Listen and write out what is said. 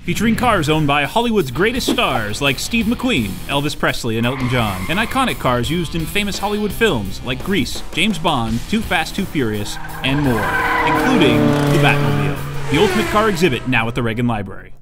featuring cars owned by Hollywood's greatest stars like Steve McQueen, Elvis Presley, and Elton John, and iconic cars used in famous Hollywood films like Grease, James Bond, Too Fast, Too Furious, and more, including the Batmobile. The ultimate car exhibit now at the Reagan Library.